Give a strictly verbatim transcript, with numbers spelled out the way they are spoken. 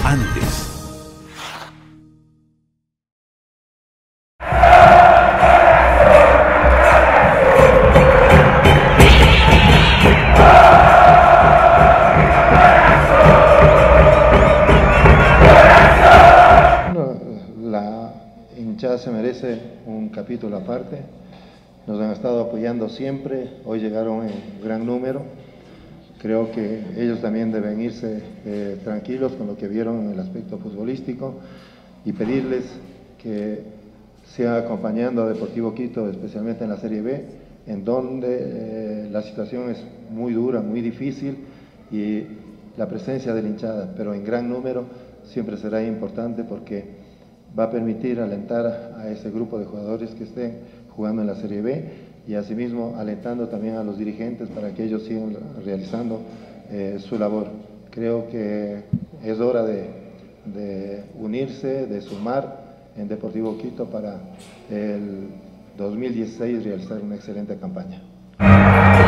antes. La hinchada se merece un capítulo aparte. Nos han estado apoyando siempre, hoy llegaron en gran número. Creo que ellos también deben irse eh, tranquilos con lo que vieron en el aspecto futbolístico y pedirles que sigan acompañando a Deportivo Quito, especialmente en la Serie B, en donde eh, la situación es muy dura, muy difícil, y la presencia de la hinchada, pero en gran número, siempre será importante porque va a permitir alentar a ese grupo de jugadores que estén jugando en la Serie B y asimismo alentando también a los dirigentes para que ellos sigan realizando eh, su labor. Creo que es hora de, de unirse, de sumar en Deportivo Quito para el dos mil dieciséis realizar una excelente campaña.